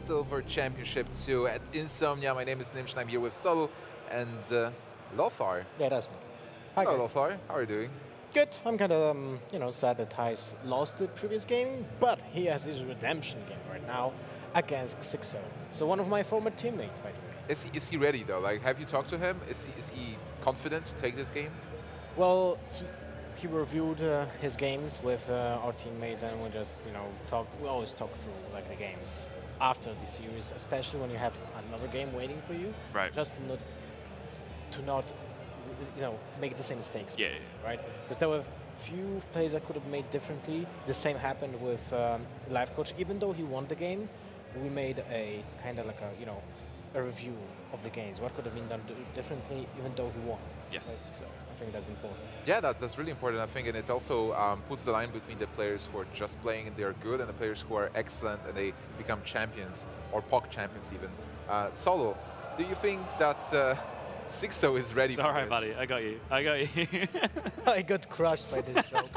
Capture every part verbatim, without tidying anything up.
Silver Championship two at Insomnia. My name is Nimsh and I'm here with Sol and uh, Lothar. Yeah, that's me. Hi, Hello, guys. Lothar. How are you doing? Good. I'm kind of, um, you know, sad that Thijs lost the previous game, but he has his redemption game right now against Sixo. So one of my former teammates, by the way. Is he, is he ready though? Like, have you talked to him? Is he, is he confident to take this game? Well, he, he reviewed uh, his games with uh, our teammates, and we just, you know, talk. We always talk through like the games after the series, especially when you have another game waiting for you. Right. Just to not, to not, you know, make the same mistakes. Yeah. yeah. Right. Because there were few plays I could have made differently. The same happened with um, Life Coach. Even though he won the game, we made a kind of like a, you know, a review of the games. What could have been done differently, even though he won. Yes. Right? So I think that's important. Yeah, that, that's really important, I think, and it also um, puts the line between the players who are just playing and they're good and the players who are excellent and they become champions, or P O C champions even. Uh, Solo, do you think that uh, Sixo is ready Sorry, for this? buddy. I got you. I got you. I got crushed by this joke.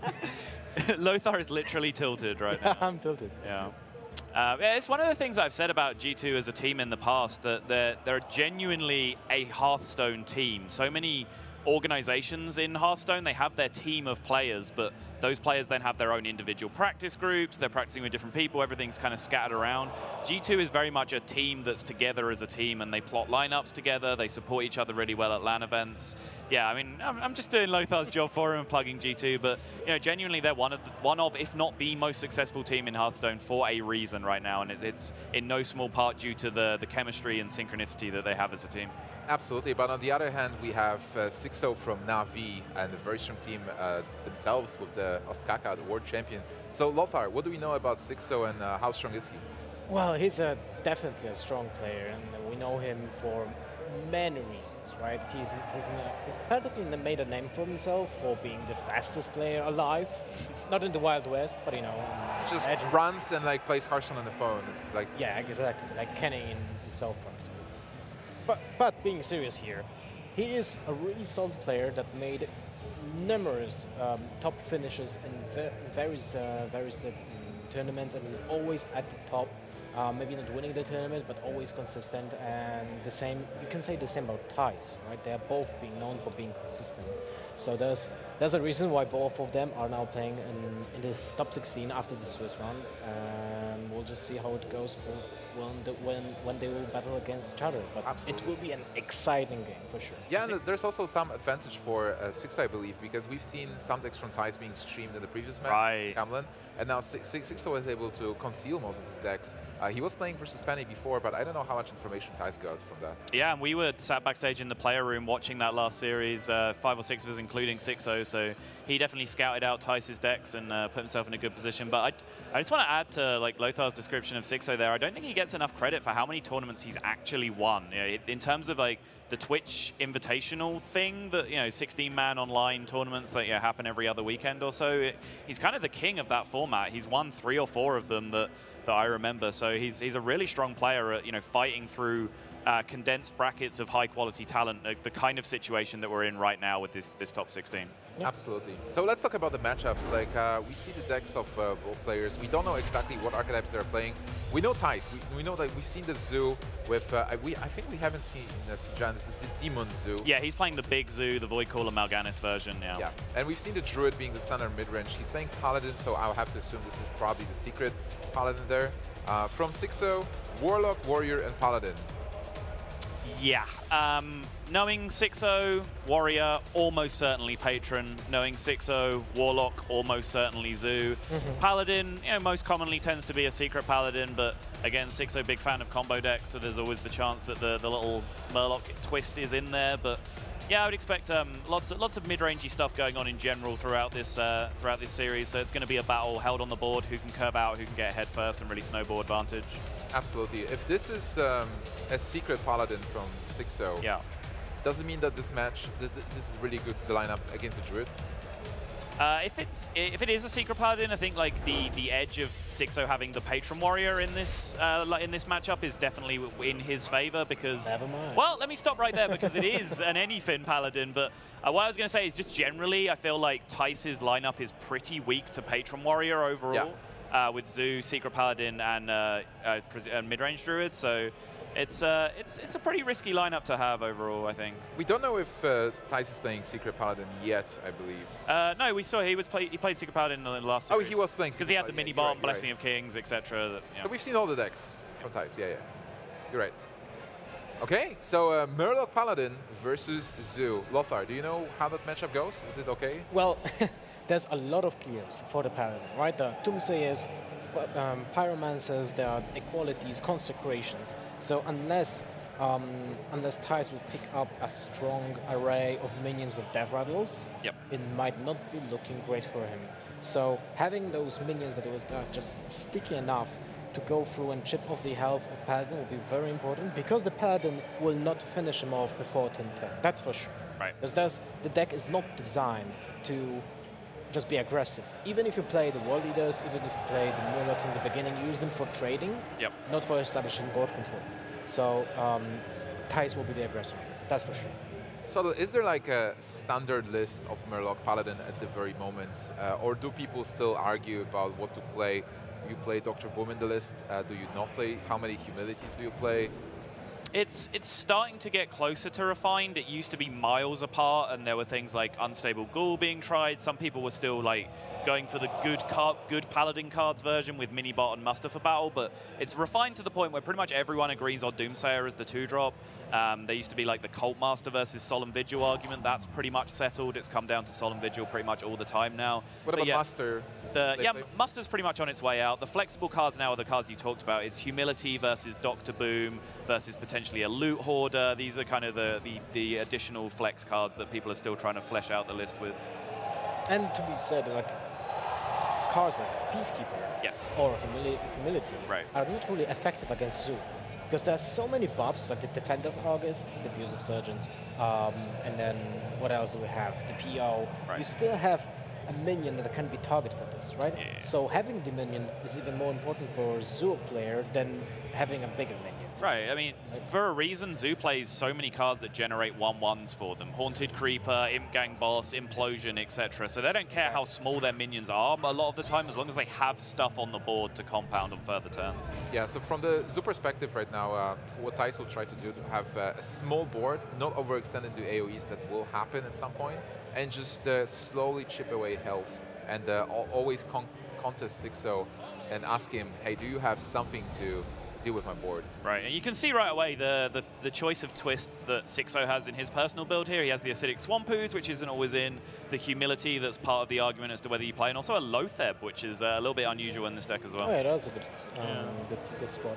Lothar is literally tilted right now. I'm tilted. Yeah. Uh, yeah, it's one of the things I've said about G two as a team in the past, that they're, they're genuinely a Hearthstone team. So many organizations in Hearthstone, they have their team of players, but those players then have their own individual practice groups, they're practicing with different people, everything's kind of scattered around. G two is very much a team that's together as a team, and they plot lineups together, they support each other really well at LAN events. Yeah, I mean, I'm, I'm just doing Lothar's job for him and plugging G two, but you know, genuinely they're one of, the, one of, if not the most successful team in Hearthstone for a reason right now, and it, it's in no small part due to the, the chemistry and synchronicity that they have as a team. Absolutely, but on the other hand, we have uh, Sixo from Na'Vi and a very strong team uh, themselves with the Ostkaka, the world champion. So Lothar, what do we know about Sixo and uh, how strong is he? Well, he's a, definitely a strong player, and we know him for many reasons, right? He's, he's in a, practically made a name for himself for being the fastest player alive. Not in the Wild West, but you know. He just Legend. runs and like plays Hearthstone on the phone. It's like Yeah, exactly, like Kenny in, in South Park. So. But, but being serious here, he is a really solid player that made numerous um, top finishes in ver various, uh, various uh, tournaments, and he's always at the top. Uh, maybe not winning the tournament, but always consistent. And the same, you can say the same about Thijs, right? They are both being known for being consistent. So there's there's a reason why both of them are now playing in, in this top sixteen after the Swiss round. And we'll just see how it goes for when the, when when they will battle against each other. But Absolutely. it will be an exciting game for sure. yeah, and there's also some advantage for uh, Sixo, I believe, because we've seen some decks from Thijs being streamed in the previous match, Right. Camlin, and now Six Sixo was able to conceal most of his decks. Uh, he was playing versus Penny before, but I don't know how much information Thijs got from that. Yeah, and we were sat backstage in the player room watching that last series, uh, five or six of us, including Sixo, so he definitely scouted out Thijs' decks and uh, put himself in a good position. But I, I just want to add to like Lothar's description of Sixo there, I don't think he gets enough credit for how many tournaments he's actually won. You know, it, in terms of like the Twitch Invitational thing, that you know, sixteen man online tournaments that you know, happen every other weekend or so, it, he's kind of the king of that format. He's won three or four of them that, that I remember. So he's, he's a really strong player at you know, fighting through Uh, condensed brackets of high-quality talent, uh, the kind of situation that we're in right now with this this top sixteen. Yeah. Absolutely. So let's talk about the matchups. Like uh, we see the decks of uh, both players. We don't know exactly what archetypes they're playing. We know Thijs. We, we know that we've seen the Zoo with. Uh, I, we I think we haven't seen uh, Jan's the Demon Zoo. Yeah, he's playing the big Zoo, the Voidcaller Mal'Ganis version. Yeah. Yeah, and we've seen the Druid being the standard mid-range. He's playing Paladin, so I'll have to assume this is probably the secret Paladin there. Uh, from Sixo, Warlock, Warrior, and Paladin. Yeah. Um, knowing Sixo, Warrior, almost certainly Patron. Knowing Sixo, Warlock, almost certainly Zoo. Paladin, you know, most commonly tends to be a secret Paladin, but again, Sixo, big fan of combo decks, so there's always the chance that the, the little Murloc twist is in there. But yeah, I would expect um, lots of lots of mid-rangey stuff going on in general throughout this uh, throughout this series. So it's going to be a battle held on the board, who can curve out, who can get ahead first, and really snowball advantage. Absolutely. If this is um, a secret Paladin from Sixo, Yeah. does it mean that this match, this, this is really good to line up against the Druid? Uh, if it's if it is a secret Paladin, I think like the the edge of Sixo having the Patron Warrior in this uh, like in this matchup is definitely in his favor, because Never mind. well, let me stop right there, because it is an Anyfin Paladin. But uh, what I was going to say is just generally, I feel like Thijs' lineup is pretty weak to Patron Warrior overall. Yeah. uh, with Zoo, Secret Paladin, and uh, uh, uh, mid-range Druid. So it's uh, it's it's a pretty risky lineup to have overall, I think. We don't know if uh, Thijs is playing Secret Paladin yet, I believe. Uh, no, we saw he was play he played Secret Paladin in the last series. Oh, he was playing because he had the Paladin, mini yeah, bomb, right, Blessing right. of Kings, et cetera. Yeah. So we've seen all the decks from Thijs. Yeah, yeah. You're right. Okay, so uh, Murloc Paladin versus Zoo. Lothar, do you know how that matchup goes? Is it okay? Well, there's a lot of clears for the Paladin, right? The Doomsayers, um, Pyromancers, there are equalities, consecrations. So unless um, unless Thijs will pick up a strong array of minions with Death Rattles, Yep. it might not be looking great for him. So having those minions that was uh, just sticky enough to go through and chip off the health of Paladin will be very important, because the Paladin will not finish him off before turn ten. That's for sure. Right. Because there's, the deck is not designed to just be aggressive. Even if you play the World Leaders, even if you play the Murlocs in the beginning, use them for trading, Yep. not for establishing board control. So um, Thijs will be the aggressor. That's for sure. So is there like a standard list of Murloc Paladin at the very moment? Uh, or do people still argue about what to play? Do you play Doctor Boom in the list? Uh, do you not play? How many humilities do you play? It's it's starting to get closer to refined. It used to be miles apart, and there were things like Unstable Ghoul being tried. Some people were still like going for the good car good Paladin cards version with Minibot and Muster for battle, but it's refined to the point where pretty much everyone agrees on Doomsayer as the two-drop. Um, there used to be like the Cult Master versus Solemn Vigil argument. That's pretty much settled. It's come down to Solemn Vigil pretty much all the time now. What But about yeah, Master? The, yeah, lately? Muster's pretty much on its way out. The flexible cards now are the cards you talked about. It's Humility versus Doctor Boom versus potentially a Loot Hoarder. These are kind of the, the, the additional flex cards that people are still trying to flesh out the list with. And to be said, like cards like Peacekeeper Yes. or humili Humility Right. are not really effective against Zoo. Because there's so many buffs, like the Defender of August, the Abuse of Surgeons, um, and then what else do we have? The P O. Right. You still have a minion that can be target for this, right? Yeah. So having the minion is even more important for a Zoo player than having a bigger minion. Right, I mean, for a reason, Zoo plays so many cards that generate one ones for them. Haunted Creeper, Imp Gang Boss, Implosion, et cetera. So they don't care how small their minions are a lot of the time, as long as they have stuff on the board to compound on further turns. Yeah, so from the Zoo perspective right now, uh, for what Thijs will try to do, to have uh, a small board, not overextend into A O Es that will happen at some point, and just uh, slowly chip away health, and uh, al always con contest six oh and ask him, hey, do you have something to deal with my board? Right, and you can see right away the, the, the choice of twists that six oh has in his personal build here. He has the Acidic Swampoods, which isn't always in, the Humility that's part of the argument as to whether you play, and also a Lotheb, which is uh, a little bit unusual in this deck as well. Oh yeah, that's a good, um, Yeah. good, good spot.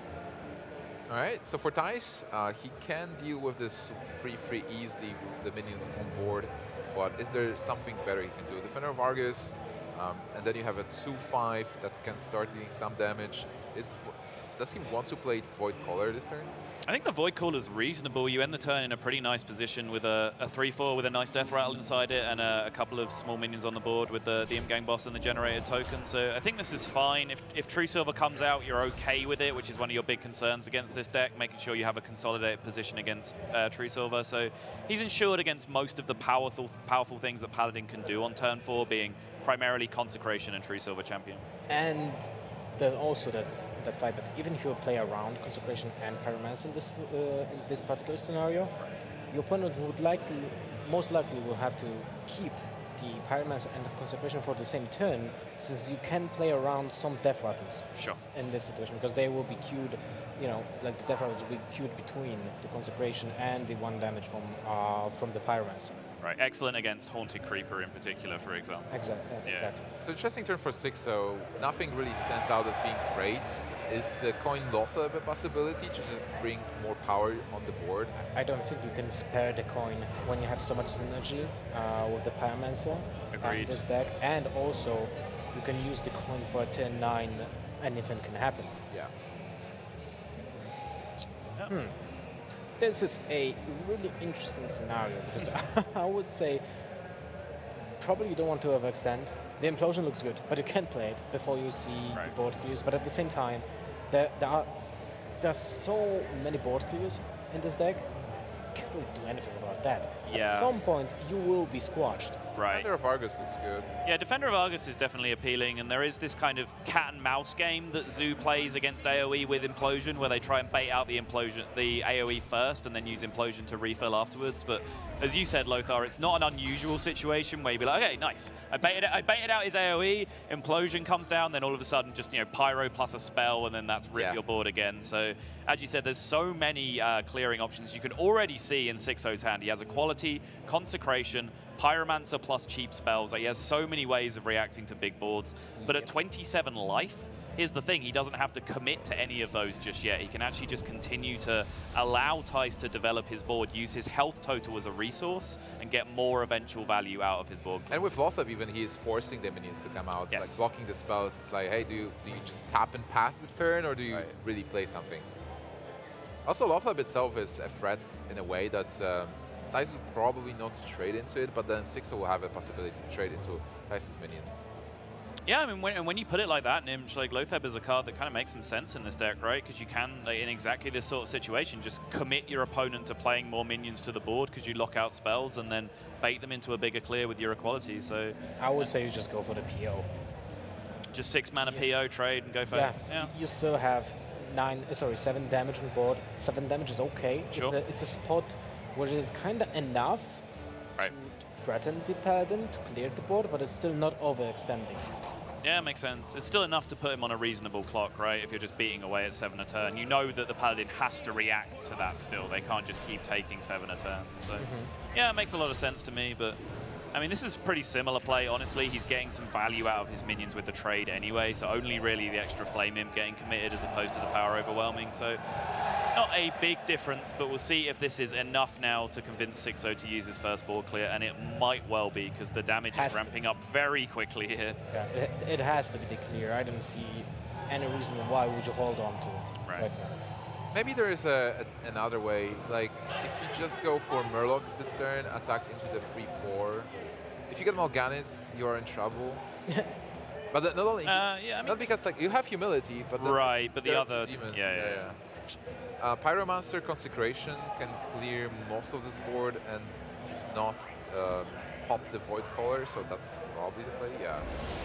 All right, so for Thijs, uh, he can deal with this free free easily with the minions on board, but is there something better he can do? Defender of Argus, um, and then you have a two five that can start dealing some damage. Is Vo- Does he want to play Void Caller this turn? I think the Void Call is reasonable. You end the turn in a pretty nice position with a three four with a nice Death Rattle inside it and a, a couple of small minions on the board with the, the Imp Gang Boss and the generated token. So I think this is fine. If, if True Silver comes out, you're okay with it, which is one of your big concerns against this deck, making sure you have a consolidated position against uh, True Silver. So he's insured against most of the powerful, powerful things that Paladin can do on turn four, being primarily Consecration and True Silver Champion. And there's also that that fight, but even if you play around Consecration and Pyromancer in this uh, in this particular scenario, your opponent would likely, most likely, will have to keep the Pyromancer and the Consecration for the same turn, since you can play around some Death Rattles Sure. in this situation, because they will be queued, you know, like the Death Rattles will be queued between the Consecration and the one damage from uh, from the Pyromancer. Right, excellent against Haunted Creeper in particular, for example. Exactly. Yeah. Exactly. So interesting turn for six oh. Nothing really stands out as being great. Is uh, Coin Lothar a possibility to just bring more power on the board? I don't think you can spare the coin when you have so much synergy uh, with the Pyromancer Agreed. and this deck, and also you can use the coin for a turn nine. Anything can happen. Yeah. Hmm. This is a really interesting scenario because I would say probably you don't want to overextend. The Implosion looks good, but you can't play it before you see Right. the board clears. But at the same time, there, there are there's so many board clears in this deck. You can't really do anything about that. Yeah. At some point, you will be squashed. Right. Defender of Argus looks good. Yeah, Defender of Argus is definitely appealing, and there is this kind of cat and mouse game that Zoo plays against AoE with Implosion, where they try and bait out the Implosion, the AoE first, and then use Implosion to refill afterwards. But as you said, Lothar, it's not an unusual situation where you'd be like, okay, nice. I baited, I baited out his AoE, Implosion comes down, then all of a sudden just, you know, Pyro plus a spell, and then that's rip Yeah. your board again. So as you said, there's so many uh, clearing options. You can already see in Sixo's hand, he has Equality, Consecration, Pyromancer plus cheap spells. Like, he has so many ways of reacting to big boards. But at twenty-seven life, here's the thing, he doesn't have to commit to any of those just yet. He can actually just continue to allow Thijs to develop his board, use his health total as a resource, and get more eventual value out of his board. And with Lothar, even, he is forcing the minions to come out, Yes. like blocking the spells. It's like, hey, do you, do you just tap and pass this turn, or do you Right. really play something? Also, Lothar itself is a threat in a way that um, Thijs would probably not trade into it, but then Sixo will have a possibility to trade into Thijs' minions. Yeah, I mean, when, and when you put it like that, Nimsh, like Lothar is a card that kind of makes some sense in this deck, right? Because you can, like, in exactly this sort of situation, just commit your opponent to playing more minions to the board because you lock out spells and then bait them into a bigger clear with your Equality. So I would say you just go for the P O. just six mana Yeah. P O, trade, and go Yeah, face. Yeah. you still have nine, uh, sorry, seven damage on the board. Seven damage is okay. Sure. It's a, it's a spot where it is kind of enough Right. to threaten the Paladin to clear the board, but it's still not overextending. Yeah, makes sense. It's still enough to put him on a reasonable clock, right? If you're just beating away at seven a turn. You know that the Paladin has to react to that still. They can't just keep taking seven a turn. So, Mm-hmm. yeah, it makes a lot of sense to me, but I mean, this is pretty similar play, honestly. He's getting some value out of his minions with the trade anyway, so only really the extra Flame Imp getting committed as opposed to the Power Overwhelming. So it's not a big difference, but we'll see if this is enough now to convince Sixo to use his first board clear, and it might well be, because the damage Has is to. ramping up very quickly here. Yeah, it, it has to be clear. I don't see any reason why would you hold on to it Right. right now. Maybe there is a, a, another way, like if you just go for Murlocs this turn, attack into the three four. If you get Mal'Ganis, you are in trouble. But the, not only, Uh, yeah, I mean, not because like you have humility, but the, right, but the there are other, two demons. yeah, yeah, yeah. yeah. Uh, Pyromancer Consecration can clear most of this board and does not um, pop the Void Caller, so that's probably the play. Yeah.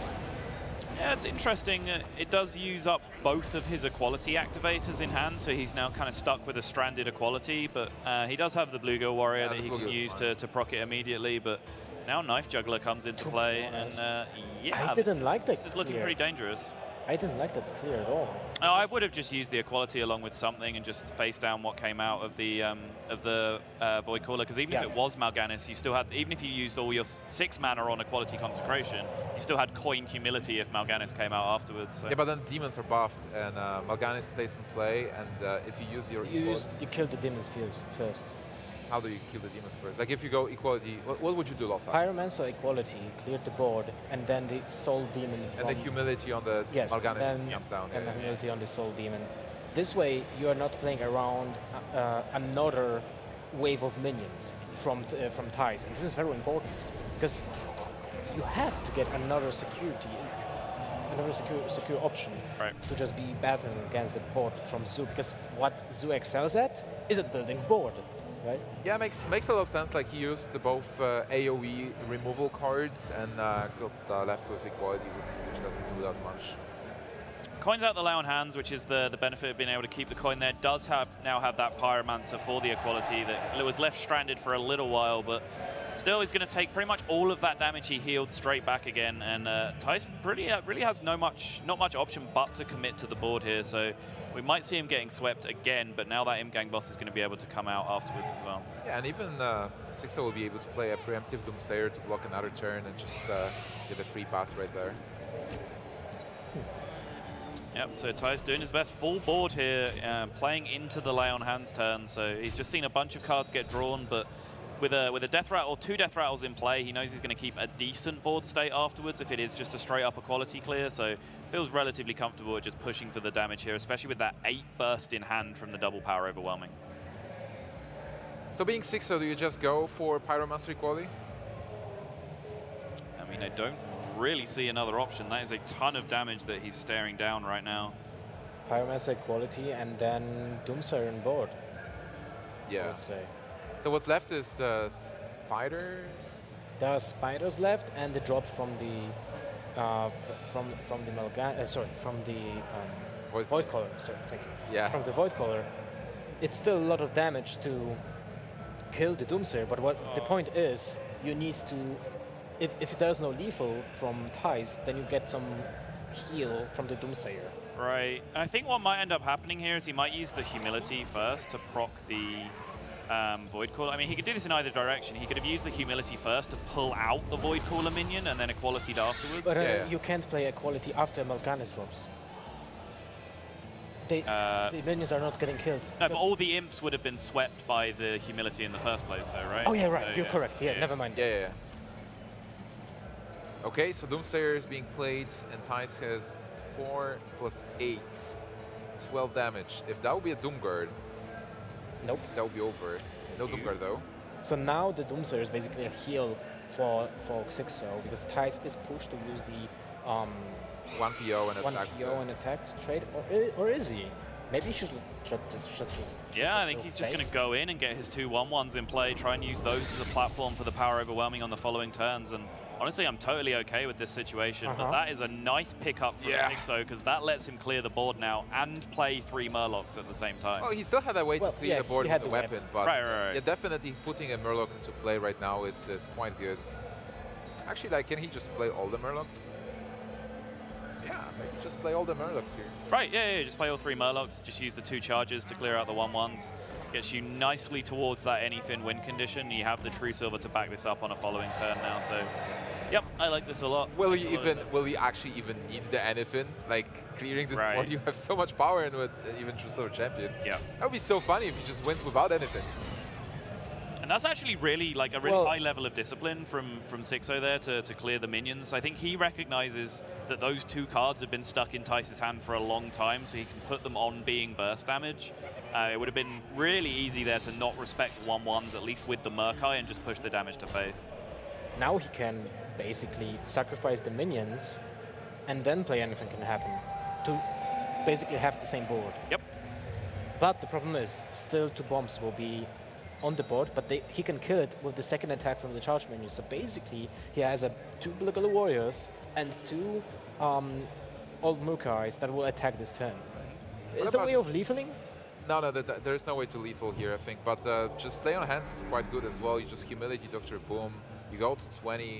Yeah, it's interesting. Uh, it does use up both of his Equality activators in hand, so he's now kind of stuck with a stranded Equality, but uh, he does have the Bluegill Warrior Yeah, that the he can Bluegill's use fine. to, to proc it immediately, but now Knife Juggler comes into To be play, and honest, uh, yeah, I this didn't is- like that This is looking clear. pretty dangerous. I didn't like that clear at all. Oh, I would have just used the Equality along with something and just face down what came out of the um, of the uh, Void Caller, because even Yeah. if it was Mal'Ganis, you still had, even if you used all your s- six mana on Equality Consecration, you still had Coin Humility if Mal'Ganis came out afterwards. So. Yeah, but then demons are buffed, and uh, Mal'Ganis stays in play, and uh, if you use your You, equal- use, you kill the demons first. first. how do you kill the demons first? Like if you go equality, what, what would you do, Lothar? Pyromancer Equality cleared the board, and then the Soul Demon And from the humility on the yes, Mal'Ganis then comes down. and yeah, the yeah. humility on the Soul Demon. This way, you are not playing around uh, uh, another wave of minions from t- uh, from Thijs, and this is very important because you have to get another security, another secure secure option Right. to just be battling against the board from Zoo. Because what Zoo excels at is at building board, right? Yeah, makes makes a lot of sense. Like he used both uh, AoE removal cards and uh, got uh, left with equality, which doesn't do that much. Coins out the Lay on Hands, which is the, the benefit of being able to keep the coin there, does have now have that Pyromancer for the Equality that was left stranded for a little while, but still he's going to take pretty much all of that damage he healed straight back again, and uh, Tyson really, uh, really has no much, not much option but to commit to the board here, so we might see him getting swept again, but now that Imp Gang boss is going to be able to come out afterwards as well. Yeah, and even uh, Sixo will be able to play a preemptive Doomsayer to block another turn and just uh, get a free pass right there. Yep, so Ty's doing his best full board here, uh, playing into the Lay on Hands turn, so he's just seen a bunch of cards get drawn, but with a with a death rattle or two death rattles in play, he knows he's going to keep a decent board state afterwards if it is just a straight up Equality clear, so feels relatively comfortable at just pushing for the damage here, especially with that eight burst in hand from the double power overwhelming. So being Sixo, do you just go for Pyromancer equality? I mean, I don't really see another option. That is a ton of damage that he's staring down right now. Pyromancer Equality and then Doomsayer on board, I Yeah. would say. So what's left is uh, spiders. There are spiders left, and the drop from the uh, f from from the Malga uh, sorry from the um, Void, Void Caller. Sorry, thank you. Yeah. From the Void Caller, it's still a lot of damage to kill the Doomsayer. But what the point is, you need to, if if there's no lethal from Thijs, then you get some heal from the Doomsayer. Right. And I think what might end up happening here is he might use the Humility first to proc the um, Void Caller. I mean, he could do this in either direction. He could have used the Humility first to pull out the Void Caller minion and then Equality'd afterwards. But uh, Yeah, yeah. you can't play Equality after Mal'Ganis drops. They, Uh, the minions are not getting killed. No, but all the imps would have been swept by the Humility in the first place, though, right? Oh yeah, right. So, You're yeah. correct. Yeah, never mind. Yeah, yeah, yeah. Okay, so Doomsayer is being played, and Thijs has four plus eight, twelve damage. If that would be a Doomguard, Nope. that would be over. No Doomguard though. So now the Doomsayer is basically a heal for for Xixo because Thijs is pushed to use the um, One P O and one attack. P O and attack trade, or i- or is he? Maybe he should should just should just. Yeah, I think he's just going to go in and get his two one ones in play, try and use those as a platform for the power overwhelming on the following turns. And honestly, I'm totally okay with this situation. Uh-huh. But that is a nice pickup from Yeah. Xixo because that lets him clear the board now and play three Murlocs at the same time. Oh, he still had a way Well, to clear yeah, the board he with had the the weapon, weapon. but Right, right, right. yeah, definitely putting a Murloc into play right now is, is quite good. Actually, like, can he just play all the Murlocs? Yeah, maybe just play all the Murlocs here. Right, yeah, yeah, just play all three Murlocs, just use the two charges to clear out the one ones. Gets you nicely towards that anything win condition. You have the True Silver to back this up on a following turn now, so yep, I like this a lot. Will Makes he a lot of even? sense. Will he actually even need the Anyfin? Like clearing this Right. board, you have so much power in with uh, even True Silver Champion. Yeah. That would be so funny if he just wins without Anyfin. And that's actually really like a really Well- high level of discipline from from Xixo there to, to clear the minions. I think he recognizes that those two cards have been stuck in Thijs' hand for a long time, so he can put them on being burst damage. Uh, it would have been really easy there to not respect one ones, at least with the Murkai, and just push the damage to face. Now he can basically sacrifice the minions, and then play anything can happen to basically have the same board. Yep. But the problem is, still two bombs will be on the board, but they, he can kill it with the second attack from the charge menu. So basically, he has a two Bliggle Warriors and two um, Old Murkais that will attack this turn. What Is there a about way of just- letheling? No, no, th th there is no way to lethal here, I think. But uh, just stay on hands is quite good as well. You just humility Doctor Boom. You go to twenty.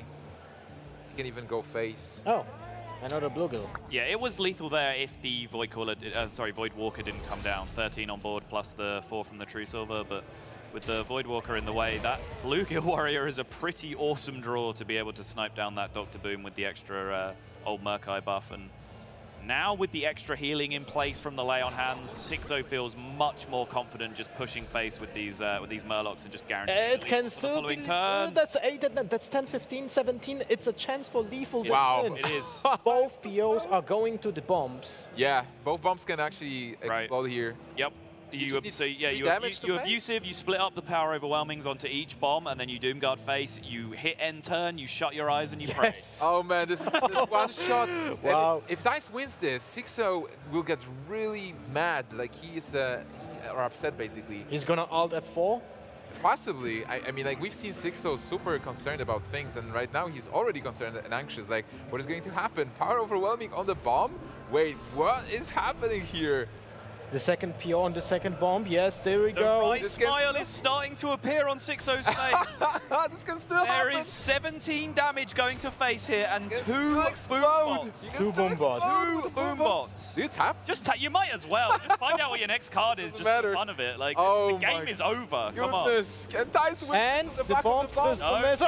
You can even go face. Oh, another Bluggle. Yeah, it was lethal there if the Void Caller, did, uh, sorry, Void Walker didn't come down. thirteen on board plus the four from the True Silver, but with the Void Walker in the way, that Bluegill Warrior is a pretty awesome draw to be able to snipe down that Doctor Boom with the extra uh, Old Murkai buff. And now with the extra healing in place from the Lay on Hands, Xixo feels much more confident just pushing face with these uh, with these Murlocs and just guaranteeing It the can lethal for the still following be. turn. Uh, that's eight. And that's ten, fifteen, seventeen. It's a chance for lethal to Wow. win. It is. Both P Os are going to the bombs. Yeah, both bombs can actually Right. explode here. Yep. You You, just ab- need so yeah, three you, damage you, to you're face? abusive. You split up the power overwhelmings onto each bomb, and then you Doomguard face. You hit end turn. You shut your eyes and you pray. Yes. Oh man, this is this one shot. And Wow. If, if Dice wins this, Xixo will get really mad. Like he is, uh, he- or upset basically. He's gonna alt F four. Possibly. I, I mean, like we've seen Xixo super concerned about things, and right now he's already concerned and anxious. Like, what is going to happen? Power overwhelming on the bomb? Wait, what is happening here? The second P O on the second bomb. Yes, there we The go. right This gets- smile is starting to appear on Xixo's face. This can still There happen. is seventeen damage going to face here, and It can two still boom explode. bots. You can Two still boom bots. explode Two with the boom bots. Do you tap? Just ta you might as well. Just find out what your next card is, Doesn't just matter. for fun of it. Like Oh the game my is over. Come on. Goodness. Can Dice win? And to the back of bombs first No. from Mesa.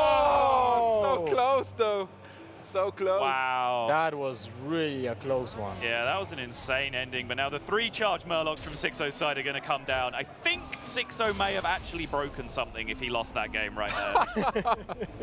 Oh, Oh! so close though. So close. Wow. That was really a close one. Yeah, that was an insane ending, but now the three charge Murlocs from Xixo's side are going to come down. I think Xixo may have actually broken something if he lost that game right there.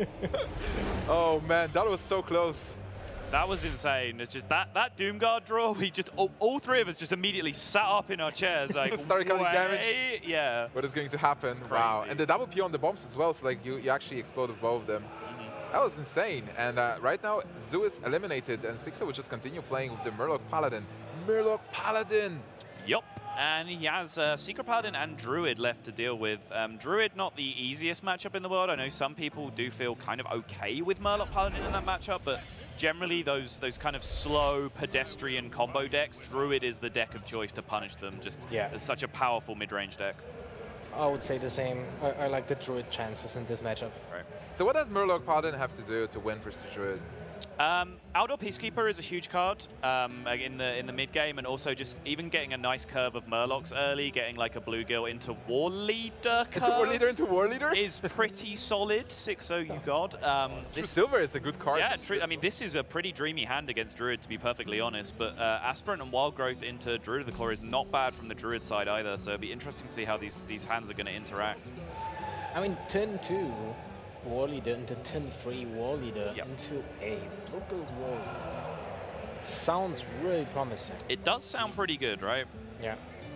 Oh man, that was so close. That was insane. It's just that that Doomguard draw, we just all, all three of us just immediately sat up in our chairs like Started counting damage. "Wait." Yeah. What is going to happen? Wow. Crazy. And the double P on the bombs as well, so like you, you actually exploded both of them. That was insane. And uh, right now, Zoo is eliminated, and Xixo will just continue playing with the Murloc Paladin. Murloc Paladin! Yup. And he has uh, Secret Paladin and Druid left to deal with. Um, Druid, not the easiest matchup in the world. I know some people do feel kind of okay with Murloc Paladin in that matchup, but generally those those kind of slow pedestrian combo decks, Druid is the deck of choice to punish them. Just yeah. It's such a powerful mid-range deck. I would say the same. I, I like the Druid chances in this matchup. Right. So what does Murloc Paladin have to do to win versus Druid? Um, Outdoor Peacekeeper is a huge card um, in the in the mid game, and also just even getting a nice curve of Murlocs early, getting like a Bluegill into War Leader curve Into War Leader into War Leader is pretty solid. six oh, you god. Um, True Silver is a good card. Yeah, true. I mean, this is a pretty dreamy hand against Druid, to be perfectly honest. But uh, Aspirant and Wild Growth into Druid of the Claw is not bad from the Druid side either. So it'll be interesting to see how these these hands are going to interact. I mean, turn two. War Leader into turn three War Leader yep. into a local War Leader. Sounds really promising. It does sound pretty good, right? Yeah.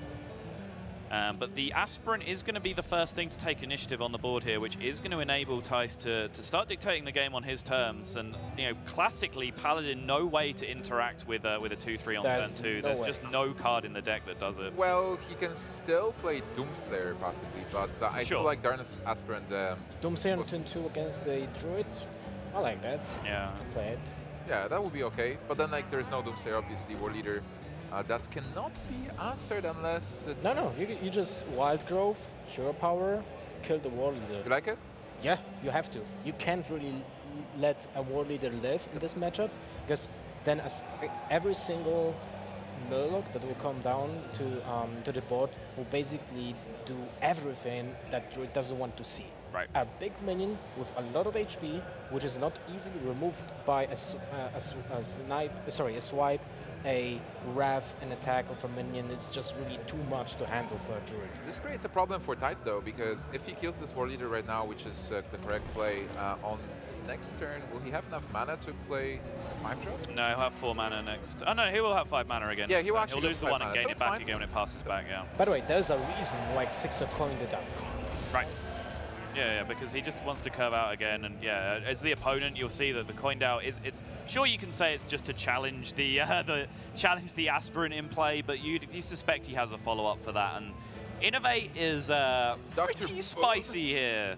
Um, but the Aspirant is going to be the first thing to take initiative on the board here, which is going to enable Tice to, to start dictating the game on his terms. And, you know, classically, Paladin, no way to interact with, uh, with a two three on There's turn two. no There's way. just no card in the deck that does it. Well, he can still play Doomsayer, possibly, but uh, I Sure. feel like Darnus Aspirant... Um, Doomsayer on turn two against the Druid. I like that. Yeah. Play it. yeah, that would be okay. But then, like, there's no Doomsayer, obviously, War Leader. Uh, that cannot be answered unless... It No, no, you, you just Wild Growth, Hero Power, kill the War Leader. You like it? Yeah, you have to. You can't really l- let a War Leader live in this matchup, because then as every single Murloc that will come down to um, to the board will basically do everything that Druid doesn't want to see. Right. A big minion with a lot of H P, which is not easily removed by a, s- uh, a, s- a snipe, sorry, a swipe, a Wrath, an attack of a minion. It's just really too much to handle for a Druid. This creates a problem for Tice, though, because if he kills this War Leader right now, which is uh, the correct play, uh, on next turn, will he have enough mana to play a five drop? No, he'll have four mana next. Oh, no, he will have five mana again. Yeah, he will So actually He'll go lose the five one and mana, gain so it it's back fine. again when it passes back, yeah. By the way, there's a reason why Sixer coined it up. Right. Yeah, yeah, because he just wants to curve out again, and yeah, as the opponent, you'll see that the coined out is. It's sure you can say it's just to challenge the uh, the challenge the Aspirant in play, but you you suspect he has a follow up for that, and Innovate is uh, Doctor pretty spicy here.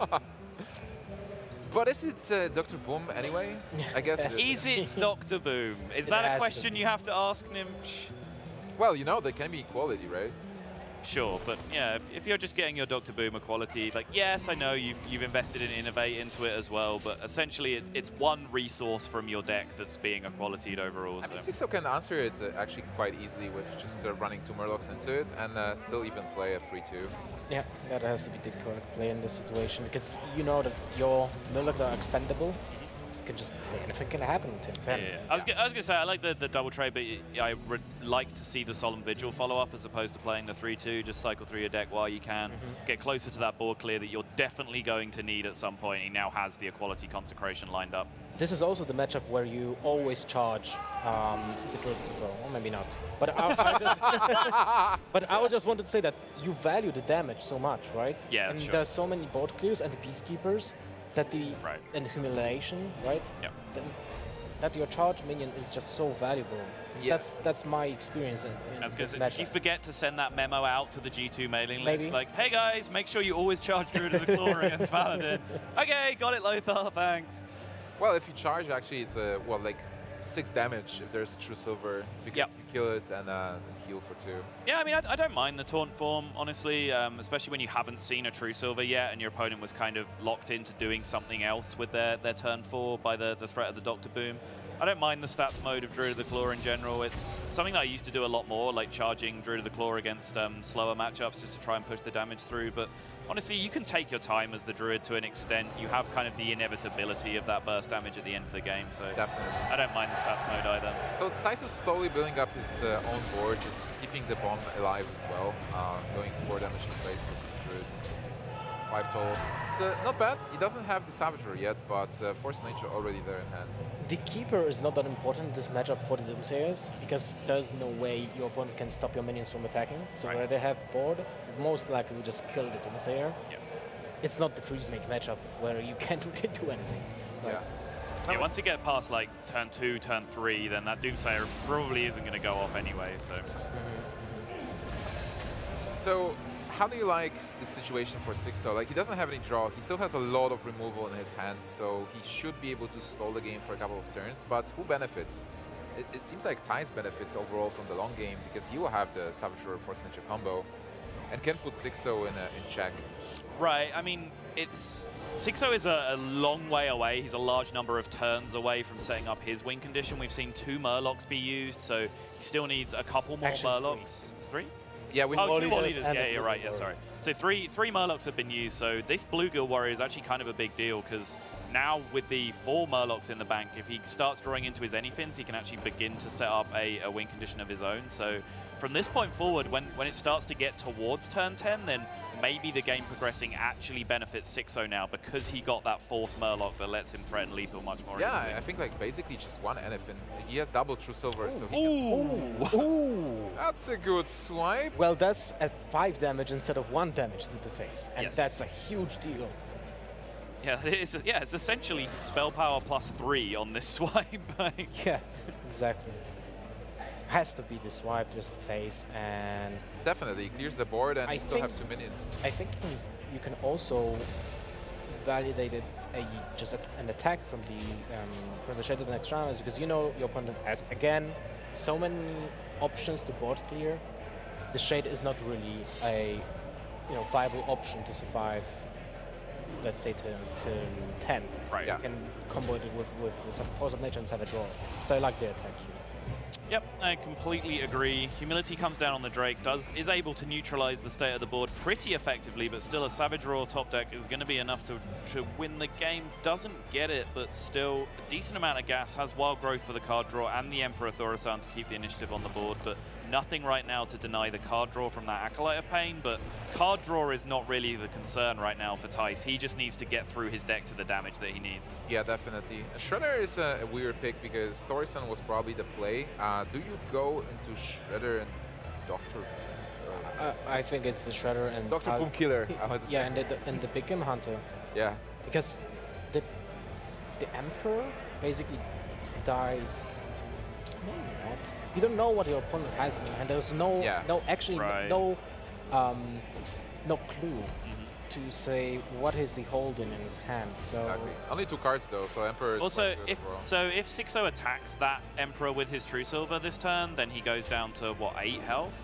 But is it uh, Doctor Boom anyway? I guess it is. Is it Doctor Boom? Is It that a has to question be. you have to ask, Nimsh? Well, you know, there can be equality, right? Sure, but yeah, if, if you're just getting your Doctor Boom equality, like, yes, I know you've, you've invested in Innovate into it as well, but essentially it, it's one resource from your deck that's being equalityed overall. I So. mean, Sixo can answer it uh, actually quite easily with just uh, running two Murlocs into it and uh, still even play a three two. Yeah, that has to be the correct play in this situation, because you know that your Murlocs are expendable. You can just play anything can happen to him. Yeah, yeah. I was, go- I was going to say, I like the, the double trade, but y- I would like to see the Solemn Vigil follow up as opposed to playing the three two. Just cycle through your deck while you can. Mhm. Get closer to that board clear that you're definitely going to need at some point. He now has the Equality Consecration lined up. This is also the matchup where you always charge um, the Druid of the Claw, or maybe not. But I, I just, but I would just wanted to say that you value the damage so much, right? Yeah, And sure. there's so many board clears and the Peacekeepers that the Right. and humiliation, right? Yep. Then that your charge minion is just so valuable. Yeah. That's that's my experience in, in I was this gonna say, did you matchup. forget to send that memo out to the G two mailing list? Maybe. Like, hey guys, make sure you always charge Druid of the Claw against Paladin. Okay, got it, Lothar, thanks. Well, if you charge, actually, it's uh, well like six damage if there's True Silver because Yep. you kill it and uh, heal for two. Yeah, I mean, I, I don't mind the taunt form, honestly, um, especially when you haven't seen a True Silver yet and your opponent was kind of locked into doing something else with their, their turn four by the, the threat of the Doctor Boom. I don't mind the stats mode of Druid of the Claw in general. It's something that I used to do a lot more, like charging Druid of the Claw against um, slower matchups just to try and push the damage through. But honestly, you can take your time as the Druid to an extent. You have kind of the inevitability of that burst damage at the end of the game, so Definitely. I don't mind the stats mode either. So Tice is slowly building up his uh, own board, just keeping the bomb alive as well, uh, going four damage in place with his Druid. Five total. It's uh, not bad. He doesn't have the Saboteur yet, but uh, Force of Nature already there in hand. The Keeper is not that important in this matchup for the Doomsayers, because there's no way your opponent can stop your minions from attacking. So Right. where they have board, most likely will just kill the Doomsayer. Yeah. It's not the freeze make matchup where you can't really do anything. Like, Yeah. Yeah, once you get past like turn two, turn three, then that Doomsayer probably isn't going to go off anyway. So So, how do you like the situation for Sixo? Like, he doesn't have any draw. He still has a lot of removal in his hand, so he should be able to stall the game for a couple of turns. But who benefits? It, it seems like Thijs benefits overall from the long game because he will have the Savage Roar Force Nature combo and can put Sixo in, a, in check. Right. I mean, it's Sixo is a, a long way away. He's a large number of turns away from setting up his win condition. We've seen two Murlocs be used, so he still needs a couple more Actually, Murlocs. Three? Yeah, we Oh, need two more more leaders leaders. and Yeah, a you're Blue right. Gill Yeah, sorry. Warrior. So three three Murlocs have been used. So this Bluegill Warrior is actually kind of a big deal because now with the four Murlocs in the bank, if he starts drawing into his Anyfins, he can actually begin to set up a, a win condition of his own. So from this point forward, when, when it starts to get towards turn ten, then maybe the game progressing actually benefits Sixo now because he got that fourth Murloc that lets him threaten lethal much more. Yeah, easily. I think like basically just one Anyfin. He has double True Silver, so he can, Ooh! Ooh. that's a good swipe. Well, that's at five damage instead of one damage to the face, and Yes. that's a huge deal. Yeah, it is. Yeah, it's essentially spell power plus three on this swipe. Like, Yeah, exactly. Has to be the swipe, just the face, and Definitely, he clears the board and I you still have think- two minions. I think you can, you can also validate it, a, just a, an attack from the um, from the Shade of the next round, is because you know your opponent has again so many options to board clear. The Shade is not really a you know viable option to survive. Let's say turn turn ten. Right. Yeah. You can combo it with with some Force of Nature and Savage Roar. So I like the attack here. Yep, I completely agree. Humility comes down on the Drake, does is able to neutralize the state of the board pretty effectively, but still a Savage Roar top deck is going to be enough to, to win the game. Doesn't get it, but still a decent amount of gas, has Wild Growth for the card draw and the Emperor Thaurissan to keep the initiative on the board, but nothing right now to deny the card draw from that Acolyte of Pain, but card draw is not really the concern right now for Thijs. He just needs to get through his deck to the damage that he needs. Yeah, definitely. Shredder is a, a weird pick because Thaurissan was probably the play. Uh, do you go into Shredder and Doctor Uh, I think it's the Shredder and Doctor I'll- Boom Killer? I was Yeah, and the, and the Big Game Hunter. yeah. Because the the Emperor basically dies. Maybe not. You don't know what your opponent has in your hand. There's no, Yeah. no actually Right. no, um, no clue to say what is he holding in his hand. So Exactly. Only two cards though, so Emperor is Also, quite good if overall. so, if Sixo attacks that Emperor with his True Silver this turn, then he goes down to what eight health.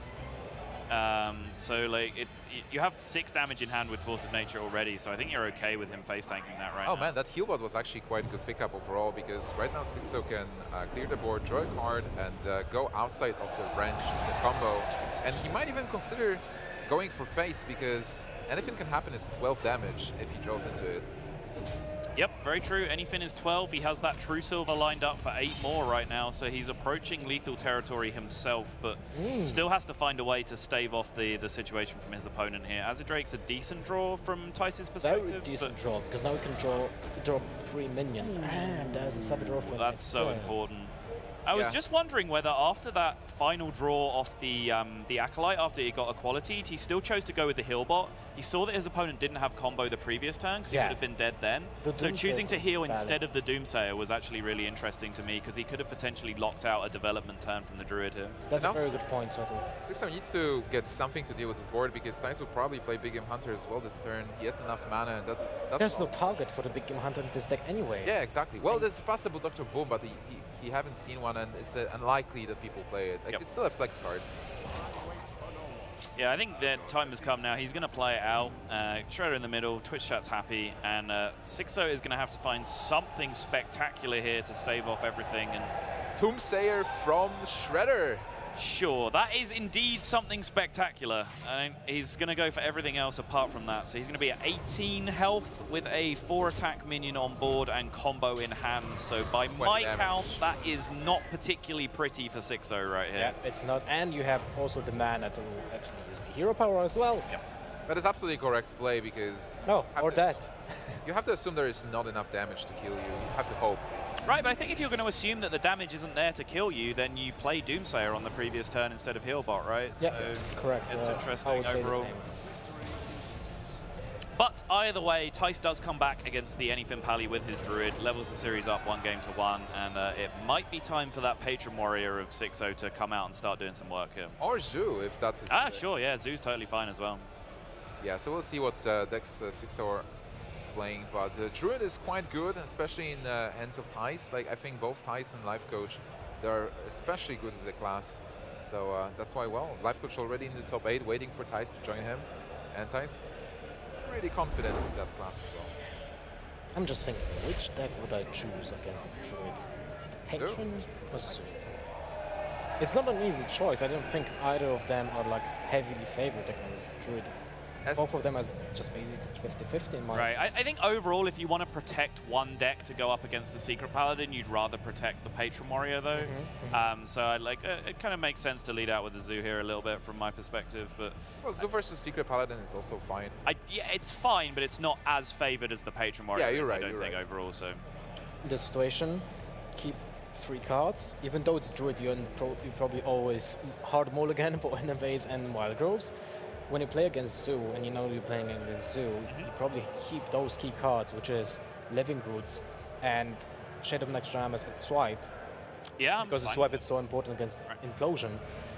Um, so like it's y- you have six damage in hand with Force of Nature already, so I think you're okay with him face tanking that right Oh now. man, that heal bot was actually quite a good pickup overall because right now Sixo can uh, clear the board, draw a card, and uh, go outside of the wrench, the combo. And he might even consider going for face because anything can happen is twelve damage if he draws into it. Yep, very true. Anyfin is twelve. He has that True Silver lined up for eight more right now, so he's approaching lethal territory himself, but Mm. still has to find a way to stave off the, the situation from his opponent here. Azadrake's a decent draw from Thijs' perspective. very decent but draw because now we can draw draw three minions and there's a Savage Roar for that's next so turn. important. I was Yeah. just wondering whether after that final draw off the um, the Acolyte, after he got equality, he still chose to go with the heal bot. He saw that his opponent didn't have combo the previous turn because Yeah. he would have been dead then. The So Doomsayer choosing to heal valid. instead of the Doomsayer was actually really interesting to me because he could have potentially locked out a development turn from the Druid here. That's a Now very s- good point, Soto. Sixo needs to get something to deal with his board because Thijs will probably play Big Game Hunter as well this turn. He has enough mana and that is, that's There's no all. target for the Big Game Hunter in this deck anyway. Yeah, exactly. Well, there's a possible Doctor Boom, but he, he, he haven't seen one and it's uh, unlikely that people play it. Like, Yep. it's still a flex card. Yeah, I think the time has come now. He's going to play it out. Uh, Shredder in the middle, Twitch chat's happy, and uh, Sixo is going to have to find something spectacular here to stave off everything. And Doomsayer from Shredder. sure, that is indeed something spectacular. And he's going to go for everything else apart from that. So he's going to be at eighteen health with a four attack minion on board and combo in hand. So by my damage. count, that is not particularly pretty for Sixo right here. Yeah, it's not. And you have also the mana to actually use the hero power as well. That is absolutely correct play because No, have or to- that. you have to assume there is not enough damage to kill you. You have to hope. Right, but I think if you're going to assume that the damage isn't there to kill you, then you play Doomsayer on the previous turn instead of Healbot, right? Yeah, So correct. it's uh, I interesting would say the overall. same. But either way, Tice does come back against the Anyfin Pally with his Druid, levels the series up one game to one, and uh, it might be time for that Patron Warrior of six oh to come out and start doing some work here. Or Zoo, if that's his Ah, pick. sure, yeah, Zoo's totally fine as well. Yeah, so we'll see what uh, Dex uh, six oh is playing, but uh, Druid is quite good, especially in uh, hands of Tice. Like, I think both Tice and Life Coach, they're especially good with the class. So uh, that's why, well, Life Coach already in the top eight, waiting for Tice to join him. And Tice pretty confident with that class as well. I'm just thinking, which deck would I choose against the Druid? Patron or Zoo? It's not an easy choice. I don't think either of them are like heavily favored against Druid. As Both of them are just basically fifty fifty in my Right, I, I think overall, if you want to protect one deck to go up against the Secret Paladin, you'd rather protect the Patron Warrior, though. Mm-hmm, um, so I like uh, it kind of makes sense to lead out with the Zoo here a little bit from my perspective. But well, Zoo versus Secret Paladin is also fine. I, yeah, it's fine, but it's not as favored as the Patron Warrior. Yeah, you're is, right, I don't you're think right. overall. So in this situation, keep three cards. Even though it's Druid, you're in pro you probably always hard mulligan for Innervades and Wild Groves. When you play against Zoo, and you know you're playing against Zoo, mm-hmm. you probably keep those key cards, which is Living Roots and Shade of Naxxramas and Swipe. Yeah, because the fine. Swipe is so important against right. Implosion.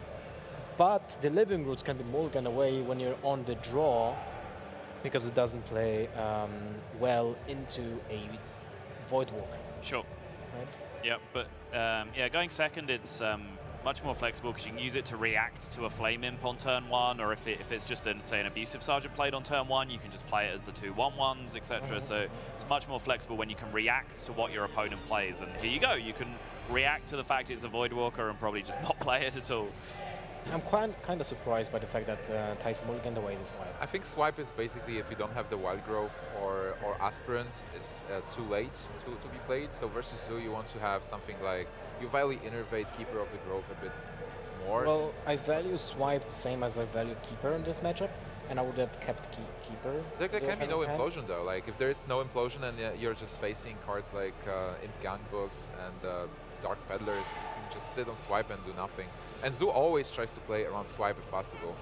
But the Living Roots can be mulligan away when you're on the draw, because it doesn't play um, well into a Voidwalker. Sure. Right? Yeah, but um, yeah, going second, it's um, much more flexible because you can use it to react to a Flame Imp on turn one, or if, it, if it's just, an, say, an Abusive Sergeant played on turn one, you can just play it as the two one ones, et cetera. Mm-hmm. So it's much more flexible when you can react to what your opponent plays. And here you go, you can react to the fact it's a Voidwalker and probably just not play it at all. I'm quite kind of surprised by the fact that uh, Tice mulliganed away this Swipe. I think Swipe is basically, if you don't have the Wild Growth or, or Aspirant, it's uh, too late to, to be played. So versus Zoo, you want to have something like, you value Innervate, Keeper of the Grove a bit more. Well, I value Swipe the same as I value Keeper in this matchup, and I would have kept key Keeper. There, there can be no hand. implosion though. Like if there is no implosion and uh, you're just facing cards like uh, Imp Gangbus and uh, Dark Peddlers, you can just sit on Swipe and do nothing. And Zoo always tries to play around Swipe if possible.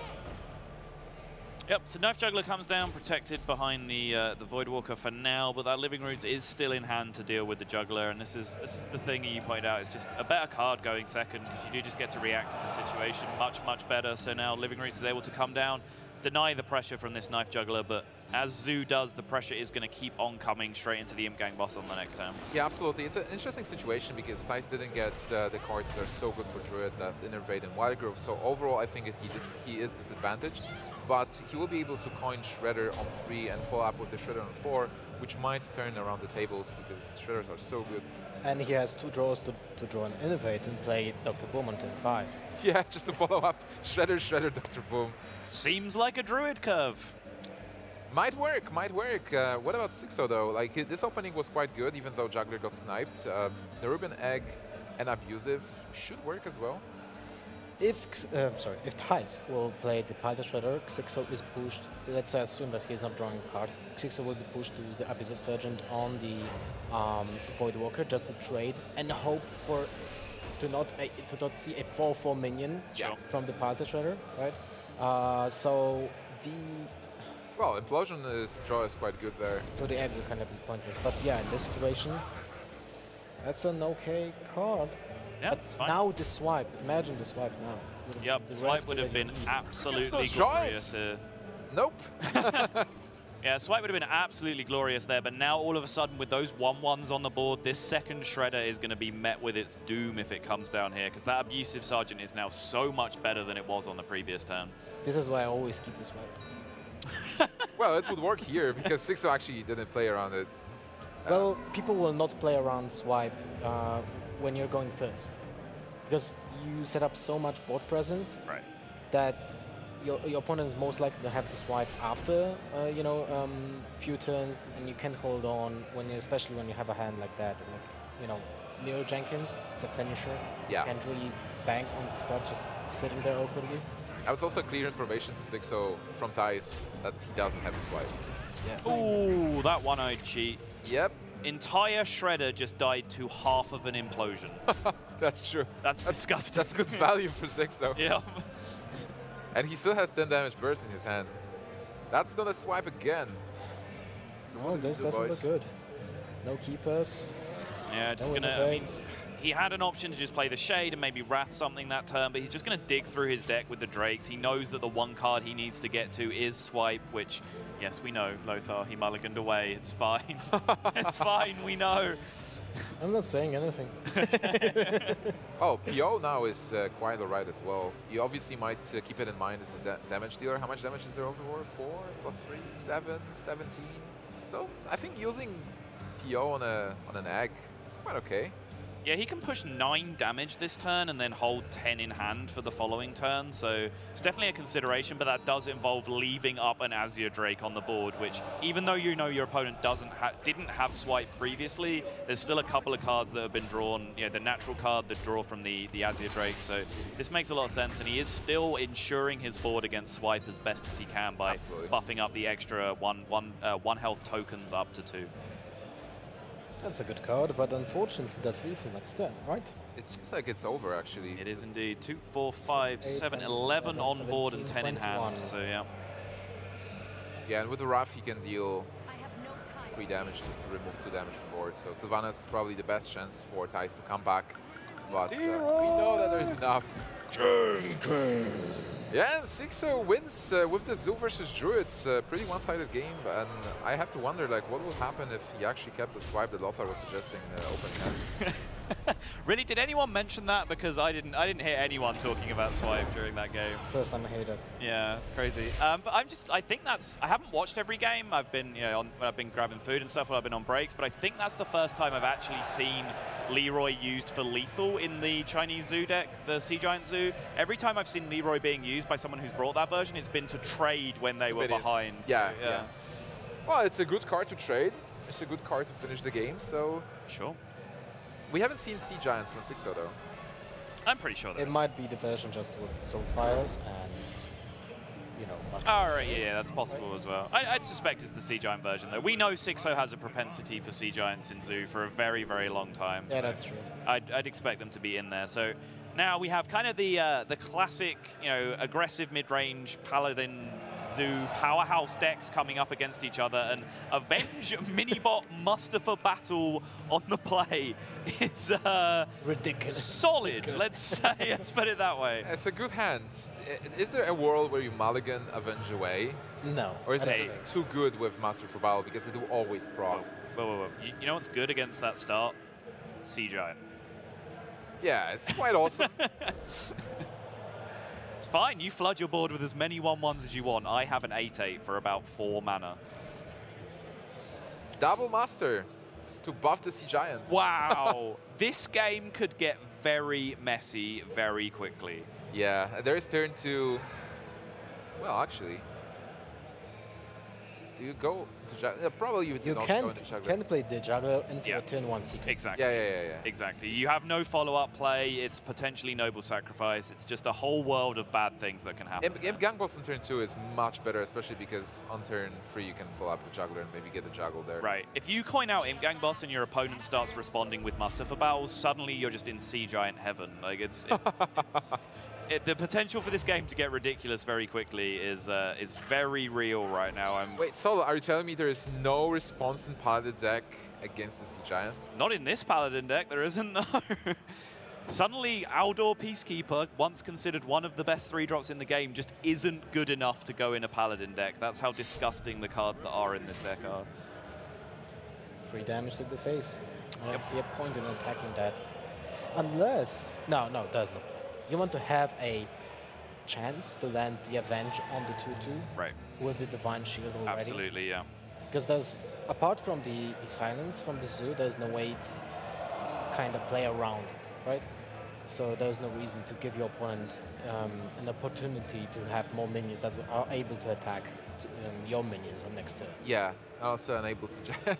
Yep, so Knife Juggler comes down, protected behind the uh, the Voidwalker for now, but that Living Roots is still in hand to deal with the Juggler, and this is this is the thing you pointed out, it's just a better card going second, because you do just get to react to the situation much, much better. So now Living Roots is able to come down, deny the pressure from this Knife Juggler, but as Zoo does, the pressure is going to keep on coming straight into the Imp Gang boss on the next turn. Yeah, absolutely. It's an interesting situation because Tice didn't get uh, the cards that are so good for Druid, that Innervate and Wild Growth. So overall, I think he, dis he is disadvantaged, but he will be able to coin Shredder on three and follow up with the Shredder on four, which might turn around the tables because Shredders are so good. And he has two draws to, to draw an Innervate and play Doctor Boom on turn five. Yeah, just to follow up Shredder, Shredder, Doctor Boom. Seems like a Druid curve. Might work, might work. Uh, what about six oh though? Like hi this opening was quite good, even though Juggler got sniped. Um, the Ruben Egg and Abusive should work as well. If uh, sorry, if Tice will play the Pilot Shredder, six oh is pushed. Let's assume that he's not drawing a card. six oh will be pushed to use the Abusive Sergeant on the um, Voidwalker just to trade and hope for to not uh, to not see a four four minion Sure. from the Pilot Shredder, right? Uh, so the Well, Implosion is, draw is quite good there. So the egg will kind of be pointless. But yeah, in this situation, that's an okay card. Yeah, but it's fine. now the Swipe, imagine the Swipe now. Yep, The Swipe rest would have already been eaten. absolutely Still try it. glorious here. Nope. Yeah, Swipe would have been absolutely glorious there, but now all of a sudden with those one ones on the board, this second Shredder is going to be met with its doom if it comes down here, because that Abusive Sergeant is now so much better than it was on the previous turn. This is why I always keep the Swipe. Well, it would work here because six oh actually didn't play around it. Well, people will not play around Swipe uh, when you're going first, because you set up so much board presence Right. that your, your opponent is most likely to have the Swipe after, uh, you know, um, few turns, and you can hold on when, you, especially when you have a hand like that. Like, you know, Leo Jenkins, it's a finisher. Yeah. You can't really bank on this card just sitting there awkwardly. That was also clear information to six oh from Tice that he doesn't have a Swipe. Yeah. Ooh, that one-eyed cheat. Yep. Entire Shredder just died to half of an implosion. That's true. That's, That's disgusting. That's good value for six oh. Yeah. And he still has ten damage burst in his hand. That's not a swipe again. So Oh, what do we this do, doesn't boys? look good. No keepers. Yeah, just No gonna. I mean, evades. he had an option to just play the Shade and maybe Wrath something that turn, but he's just going to dig through his deck with the Drakes. He knows that the one card he needs to get to is Swipe, which, yes, we know, Lothar, he mulliganed away. It's fine. It's fine, we know. I'm not saying anything. Oh, P O now is uh, quite alright as well. You obviously might uh, keep it in mind as a da damage dealer. How much damage is there overboard? Four plus three, seven, seventeen. So I think using P O on a on an egg is quite okay. Yeah, he can push nine damage this turn and then hold ten in hand for the following turn, so it's definitely a consideration, but that does involve leaving up an Azure Drake on the board, which even though you know your opponent doesn't ha didn't have Swipe previously, there's still a couple of cards that have been drawn, you know, the natural card, the draw from the, the Azure Drake, so this makes a lot of sense, and he is still ensuring his board against Swipe as best as he can by Absolutely. buffing up the extra one, one, uh, one health tokens up to two. That's a good card, but unfortunately that's lethal next turn, right? It seems like it's over actually. It is indeed. two, four, five, Six, eight, seven, ten, eleven on eleven, board and ten seventeen, in hand. twenty-one. So, yeah. Yeah, and with the Wrath he can deal three damage to remove two damage from board. So Sylvanas probably the best chance for Thijs to come back. But uh, we know that there's enough. Yeah, and Sixo wins uh, with the Zoo versus Druid. Uh, pretty one-sided game, and I have to wonder, like, what would happen if he actually kept the swipe that Lothar was suggesting uh, opening hand. Really, did anyone mention that? Because I didn't. I didn't hear anyone talking about Swipe during that game. First time I hear that. Yeah, it's crazy. Um, but I'm just. I think that's. I haven't watched every game. I've been, you know, on, when I've been grabbing food and stuff. When I've been on breaks. But I think that's the first time I've actually seen Leroy used for lethal in the Chinese Zoo deck, the Sea Giant Zoo. Every time I've seen Leroy being used by someone who's brought that version, it's been to trade when they were It is. behind. Yeah, so, yeah. Well, it's a good card to trade. It's a good card to finish the game. So Sure. we haven't seen Sea Giants from Sixo though. I'm pretty sure that. It might be the version just with the soul files and, you know, much All right, yeah, that's possible as well. I, I'd suspect it's the Sea Giant version, though. We know Sixo has a propensity for Sea Giants in Zoo for a very, very long time. Yeah, so that's true. I'd, I'd expect them to be in there. So now we have kind of the uh, the classic, you know, aggressive mid-range Paladin Zoo powerhouse decks coming up against each other, and Avenge Minibot Mustafa battle on the play is uh, Ridiculous. solid. Let's say, let's put it that way. It's a good hand. I- Is there a world where you mulligan Avenge away? No. Or is I it don't just think too good with Master for Battle because they do always proc? Whoa, whoa, whoa. You, you know what's good against that start? Sea Giant. Yeah, it's quite awesome. It's fine. You flood your board with as many one ones as you want. I have an eight eight for about four mana. Double Master to buff the Sea Giants. Wow. This game could get very messy very quickly. Yeah, and there is turn to. Well, actually, do you go to juggler? Yeah, probably you do You not can go into juggler. can play the juggler into Yeah. a turn one sequence. Exactly. Yeah, yeah, yeah, yeah. Exactly. You have no follow-up play. It's potentially noble sacrifice. It's just a whole world of bad things that can happen. Imp, Imp Gang Boss on turn two is much better, especially because on turn three you can follow up the juggler and maybe get the juggle there. Right. If you coin out Imp Gang Boss and your opponent starts responding with Mustafa battles, suddenly you're just in Sea Giant heaven. Like it's, it's, it's it, the potential for this game to get ridiculous very quickly is uh, is very real right now. I'm Wait, Solo, are you telling me there is no response in Paladin deck against the Sea Giant? not in this Paladin deck. There isn't. No. Suddenly, Aldor Peacekeeper, once considered one of the best three drops in the game, just isn't good enough to go in a Paladin deck. That's how disgusting the cards that are in this deck are. Free damage to the face. I don't see a point in attacking that. Unless... No, no, there's no point. You want to have a chance to land the Avenge on the two two Right. with the Divine Shield already. Absolutely, yeah. Because there's, apart from the, the silence from the Zoo, there's no way to kind of play around it, right? So there's no reason to give your opponent um, an opportunity to have more minions that are able to attack um, your minions on next turn. Yeah, also enables Sea Giant.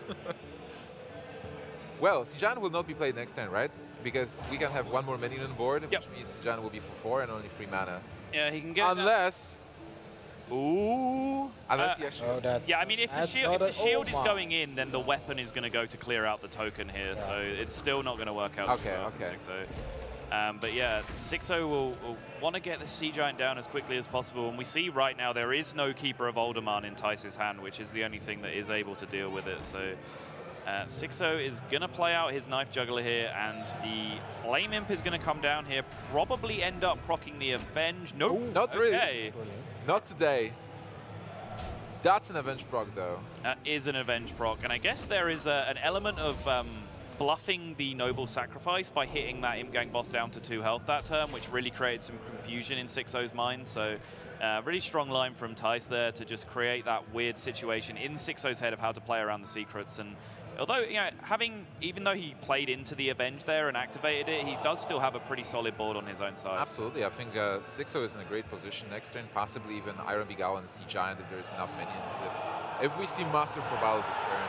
Well, Sea Giant will not be played next turn, right? Because we can have one more minion on board, Yep. which means Sea Giant will be for four and only three mana. Yeah, he can get Unless, that. Ooh. unless Uh, he actually. Oh, that's, Yeah, I mean, if the that's shield, if not the a- shield oh is my. going in, then the weapon is going to go to clear out the token here, Yeah. so it's still not going to work out. too Okay, well for okay. Sixo. Um, but yeah, six oh will, will want to get the Sea Giant down as quickly as possible. And we see right now there is no Keeper of Alderman in Tice's hand, which is the only thing that is able to deal with it. So uh, six oh is going to play out his Knife Juggler here, and the Flame Imp is going to come down here, probably end up proccing the Avenge. Nope. Ooh, not okay. really. Not today. That's an Avenge proc, though. That is an Avenge proc, and I guess there is a, an element of um, bluffing the Noble Sacrifice by hitting that Imp Gang boss down to two health that turn, which really created some confusion in six oh's mind. So uh, really strong line from Tice there to just create that weird situation in six oh's head of how to play around the secrets. And although, you know, having, even though he played into the Avenge there and activated it, he does still have a pretty solid board on his own side. Absolutely. I think uh, six oh is in a great position next turn, possibly even Iron Begal and Sea Giant if there's enough minions. If, if we see Master for Battle this turn.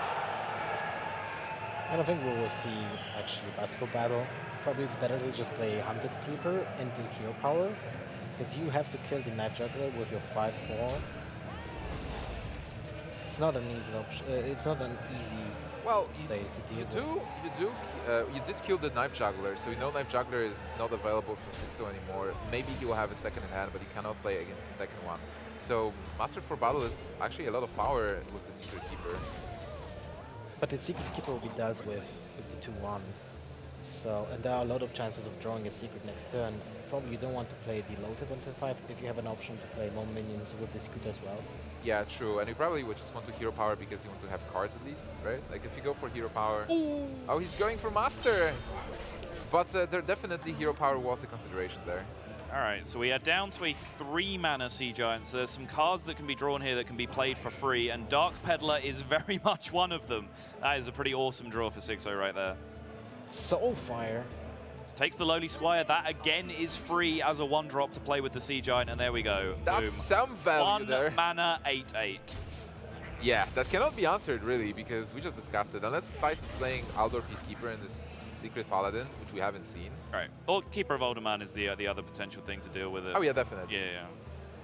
I don't think we will see actually Master for Battle. Probably it's better to just play Hunted Creeper into Hero Power, because you have to kill the Knife Juggler with your five four. It's not an easy option. Uh, it's not an easy Well, stage to you deal do, you do, uh, you did kill the Knife Juggler, so you know Knife Juggler is not available for six oh anymore. Maybe he will have a second in hand, but he cannot play against the second one. So Master for Battle is actually a lot of power with the Secret Keeper. But the Secret Keeper will be dealt with with the two one. So, and there are a lot of chances of drawing a secret next turn. Probably you don't want to play the low tip on turn five if you have an option to play more minions with the secret as well. Yeah, true. And you probably would just want to Hero Power because you want to have cards at least, right? Like if you go for Hero Power... Ooh. Oh, he's going for Master! But uh, there definitely Hero Power was a consideration there. All right, so we are down to a three mana Sea Giant. So there's some cards that can be drawn here that can be played for free, and Dark Peddler is very much one of them. That is a pretty awesome draw for six oh right there. Soulfire. Takes the Lowly Squire. That again is free as a one drop to play with the Sea Giant, and there we go. That's Boom. some value one there. One mana, eight eight. Yeah, that cannot be answered really, because we just discussed it. Unless Tice is playing Aldor Peacekeeper in this Secret Paladin, which we haven't seen. Right. Or Keeper of Alderman is the uh, the other potential thing to deal with it. Oh yeah, definitely. Yeah, yeah.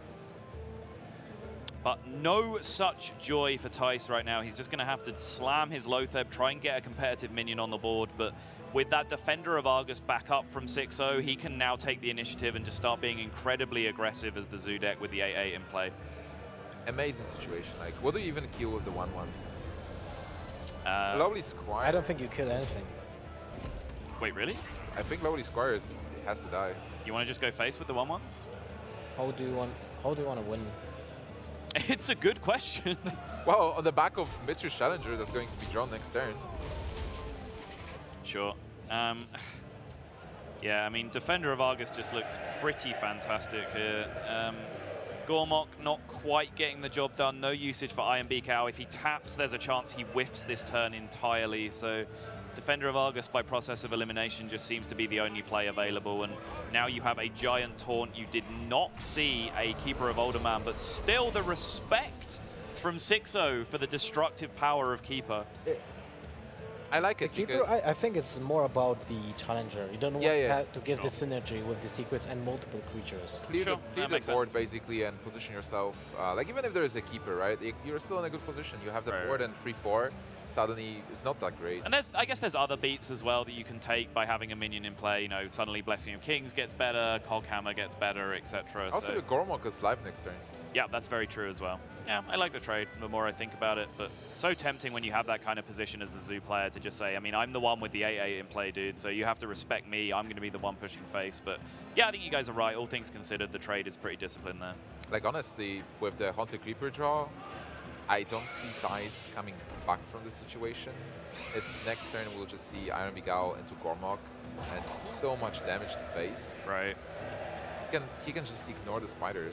But no such joy for Tice right now. He's just going to have to slam his Loatheb, try and get a competitive minion on the board. But with that Defender of Argus back up from six oh, he can now take the initiative and just start being incredibly aggressive as the Zoo deck with the eight eight in play. Amazing situation. Like, what do you even kill with the one ones? Uh, Lowly Squire. I don't think you kill anything. Wait, really? I think Lowly Squire is, has to die. You want to just go face with the one ones? How do you want? How do you want to win? It's a good question. Well, on the back of Mistress Challenger that's going to be drawn next turn. Sure. Um, yeah, I mean, Defender of Argus just looks pretty fantastic here. Um, Gormok not quite getting the job done. No usage for Iron Beak Owl. If he taps, there's a chance he whiffs this turn entirely. So Defender of Argus, by process of elimination, just seems to be the only play available. And now you have a Giant Taunt. You did not see a Keeper of Alderman, but still the respect from six oh for the destructive power of Keeper. It I like it The Keeper, because... I, I think it's more about the Challenger. You don't want Yeah, yeah. to give Sure. the synergy with the secrets and multiple creatures. Clear Sure, the, clear that the makes board sense. basically and position yourself. Uh, like even if there is a keeper, right? y- You're still in a good position. You have the Right. board and three four. Suddenly, it's not that great. And there's, I guess there's other beats as well that you can take by having a minion in play. You know, suddenly Blessing of Kings gets better, Coghammer gets better, et cetera. Also, so. the Gormok is live next turn. Yeah, that's very true as well. Yeah, I like the trade the more I think about it, but so tempting when you have that kind of position as the Zoo player to just say, I mean, I'm the one with the eight eight in play, dude, so you have to respect me. I'm going to be the one pushing face. But yeah, I think you guys are right. All things considered, the trade is pretty disciplined there. Like honestly, with the Haunted Creeper draw, I don't see Tice coming back from the situation. If next turn we'll just see Iron Begal into Gormok and so much damage to face. Right. He can, he can just ignore the spiders.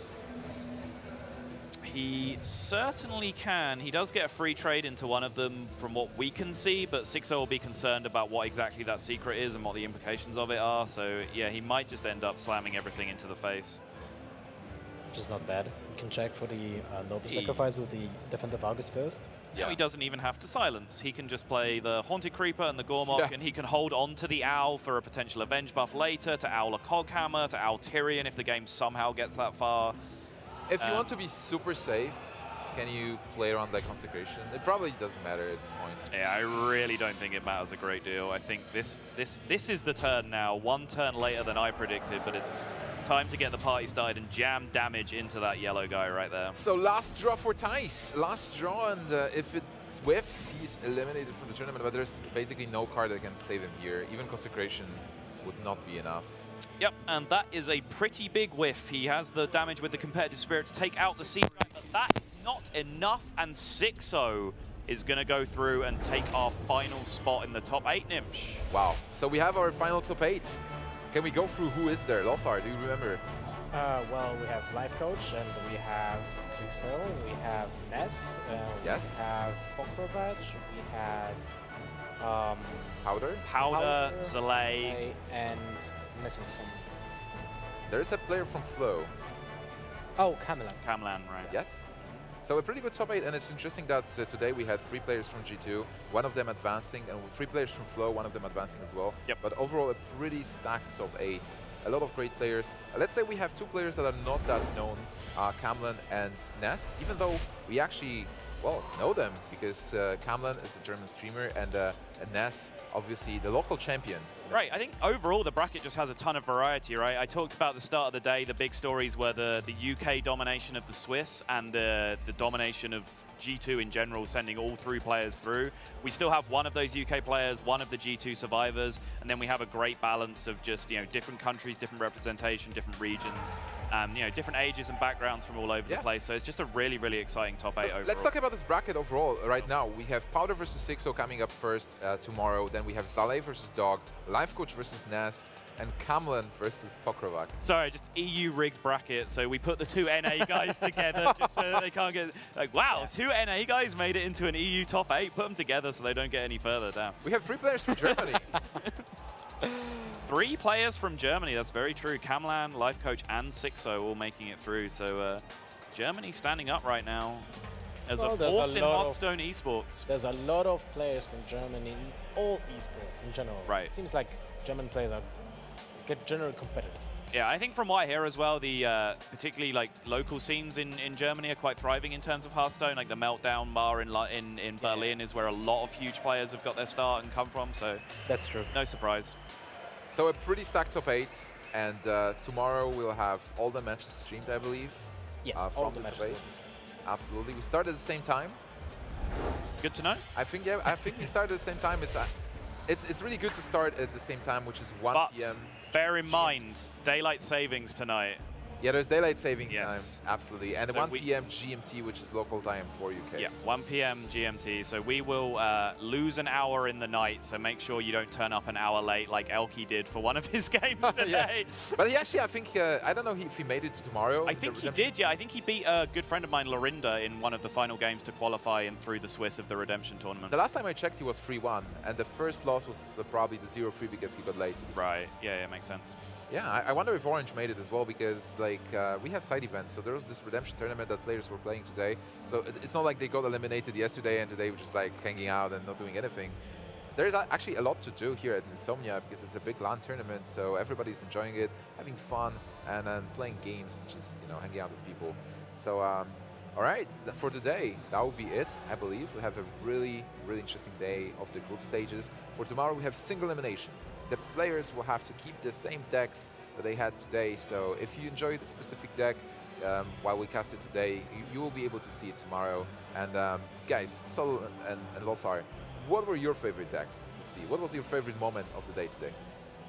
He certainly can. He does get a free trade into one of them from what we can see, but six oh will be concerned about what exactly that secret is and what the implications of it are. So yeah, he might just end up slamming everything into the face. Which is not bad. You can check for the uh, Noble He- Sacrifice with the Defender of Argus first. Yeah, he doesn't even have to silence. He can just play the Haunted Creeper and the Gormok, Yeah. and he can hold on to the Owl for a potential Avenge buff later, to Owl a Coghammer, to Owl Tyrion if the game somehow gets that far. If you Um, want to be super safe, can you play around like Consecration? It probably doesn't matter at this point. Yeah, I really don't think it matters a great deal. I think this this this is the turn now. One turn later than I predicted, but it's time to get the party started and jam damage into that yellow guy right there. So last draw for Thijs. Last draw, and uh, if it whiffs, he's eliminated from the tournament, but there's basically no card that can save him here. Even Consecration would not be enough. Yep, and that is a pretty big whiff. He has the damage with the Competitive Spirit to take out the Seed Rat, but that is not enough, and Sixo is going to go through and take our final spot in the top eight, Nimsh. Wow. So we have our final top eight. Can we go through who is there? Lothar, do you remember? Uh, well, we have Life Coach, and we have Sixo, we have Ness, uh, Yes. we have Pokrovac, we have um, Powder? Powder, Powder, Zalay. and missing some. There's a player from Flow. Oh, Camelot. Camlan, right. Yes. So a pretty good top eight, and it's interesting that uh, today we had three players from G two, one of them advancing, and three players from Flow, one of them advancing as well. Yep. But overall, a pretty stacked top eight. A lot of great players. Uh, let's say we have two players that are not that known, uh, Camlan and Ness, even though we actually, well, know them, because uh, Camlan is the German streamer, and, uh, and Ness, obviously, the local champion. Right, I think overall the bracket just has a ton of variety, right? I talked about at the start of the day, the big stories were the, the U K domination of the Swiss and the, the domination of G two in general, sending all three players through. We still have one of those U K players, one of the G two survivors, and then we have a great balance of just, you know, different countries, different representation, different regions, um, you know, different ages and backgrounds from all over Yeah. the place. So it's just a really, really exciting top eight So overall. let's talk about this bracket overall right now. We have Powder versus Sixo coming up first uh, tomorrow. Then we have Zalay versus Dog, Life Coach versus Ness, and Camlan versus Pokrovac. Sorry, just E U rigged bracket. So we put the two N A guys together just so that they can't get like, wow, Yeah. two N A guys made it into an E U top eight. Put them together so they don't get any further down. We have three players from Germany. Three players from Germany. That's very true. Camlan, Life Coach, and Sixo all making it through. So uh, Germany standing up right now as Well, a there's a force in lot of- Hearthstone esports. There's a lot of players from Germany in all esports in general. Right. It seems like German players are get generally competitive. Yeah, I think from what I hear as well, the uh, particularly like local scenes in, in Germany are quite thriving in terms of Hearthstone. Like the Meltdown Bar in Li- in, in Yeah. Berlin is where a lot of huge players have got their start and come from. So That's true. no surprise. So a pretty stacked top eight, and uh, tomorrow we'll have all the matches streamed, I believe. Yes, Uh, all from the the matches top will eight. be streamed. Absolutely. We start at the same time. Good to know. I think yeah. I think we start at the same time. It's uh, it's it's really good to start at the same time, which is one But P M bear in mind, daylight savings tonight. Yeah, there's daylight saving Yes. time, absolutely, and So one we- P M G M T, which is local time for U K. Yeah, one P M G M T. So we will uh, lose an hour in the night. So make sure you don't turn up an hour late like Elky did for one of his games today. But he actually, I think, uh, I don't know if he made it to tomorrow. I the think he redemption. did, yeah. I think he beat a good friend of mine, Lorinda, in one of the final games to qualify and through the Swiss of the Redemption tournament. The last time I checked, he was three one, and the first loss was uh, probably the zero three because he got late. Right, yeah, yeah, makes sense. Yeah, I, I wonder if Orange made it as well, because like uh, we have side events. So there was this Redemption tournament that players were playing today. So it, it's not like they got eliminated yesterday and today we're just like hanging out and not doing anything. There's a- actually a lot to do here at Insomnia because it's a big LAN tournament. So everybody's enjoying it, having fun, and then playing games, just you know, hanging out with people. So um, all right, th- for today, that will be it. I believe we have a really, really interesting day of the group stages. For tomorrow, we have single elimination. The players will have to keep the same decks that they had today. So if you enjoyed the specific deck um, while we cast it today, you, you will be able to see it tomorrow. And um, guys, Sol and, and, and Lothar, what were your favorite decks to see? What was your favorite moment of the day today?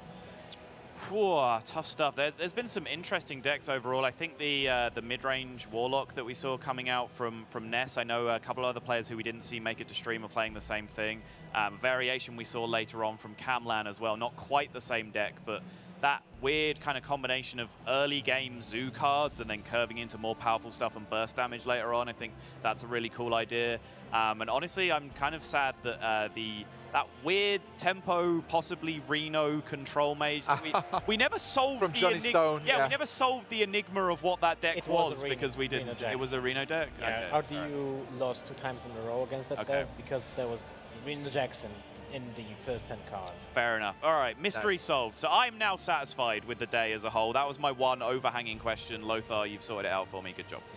Whew, tough stuff. There, there's been some interesting decks overall. I think the uh, the mid-range Warlock that we saw coming out from, from Ness, I know a couple of other players who we didn't see make it to stream are playing the same thing. Um, variation we saw later on from Camlan as well. Not quite the same deck, but that weird kind of combination of early game zoo cards and then curving into more powerful stuff and burst damage later on. I think that's a really cool idea. Um, and honestly, I'm kind of sad that uh, the that weird tempo, possibly Reno control mage that we, we never solved From the Johnny enig- Stone, Yeah, yeah. we never solved the enigma of what that deck It was was, a Reno- because we Reno didn't. deck. It was a Reno deck. Yeah, Okay, R D U alright. lost two times in a row against that Okay. deck because there was Reno Jackson in the first ten cards. Fair enough. All right, mystery Nice. solved. So I'm now satisfied with the day as a whole. That was my one overhanging question. Lothar, you've sorted it out for me. Good job.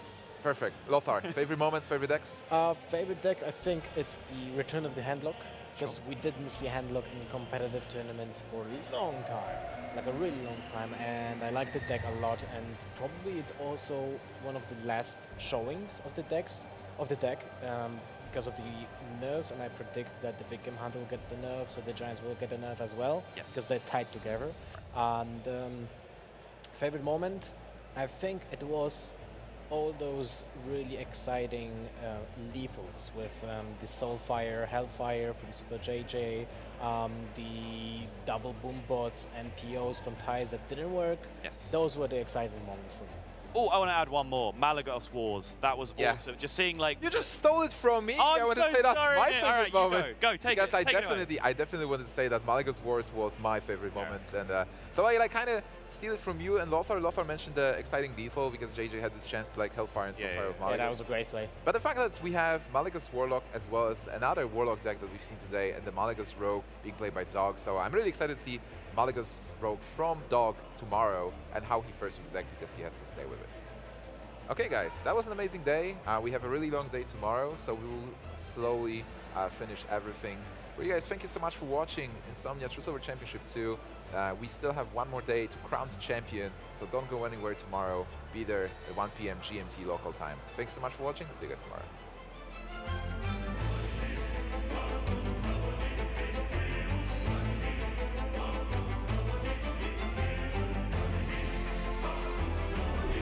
Perfect. Lothar, favorite moments, favorite decks? Uh, favorite deck, I think it's the return of the Handlock, because Sure. we didn't see Handlock in competitive tournaments for a long time, like a really long time, and I like the deck a lot, and probably it's also one of the last showings of the decks, of the deck, um, because of the nerfs, and I predict that the Big Game Hunter will get the nerf, so the Giants will get the nerf as well, Yes. because they're tied together. And um, favorite moment, I think it was all those really exciting uh, lethals with um, the Soulfire, Hellfire from Super J J, um, the double boom bots and P Os from ties that didn't work. Yes. Those were the exciting moments for me. Oh, I want to add one more. Malagos Wars. That was Yeah. awesome. Just seeing like. You just stole it from me. Oh, I I'm want so to say that's sorry. my Nick. favorite All right, you moment. go. Go, take because it. I Take it away. definitely, I definitely wanted to say that Malagos Wars was my favorite Yeah. moment, and uh, so I like kind of steal it from you and Lothar. Lothar mentioned the exciting lethal because J J had this chance to like Hellfire and Yeah, Soulfire yeah, of yeah. Malagos. Yeah, that was a great play. But the fact that we have Malagos Warlock as well as another Warlock deck that we've seen today, and the Malagos Rogue being played by Dog, so I'm really excited to see Malagos Rogue from Dog tomorrow and how he fares with the deck because he has to stay with it. Okay, guys, that was an amazing day. Uh, we have a really long day tomorrow, so we will slowly uh, finish everything. Really, guys, thank you so much for watching Insomnia True Silver Championship two. Uh, we still have one more day to crown the champion, so don't go anywhere tomorrow. Be there at one P M G M T local time. Thanks so much for watching. See you guys tomorrow.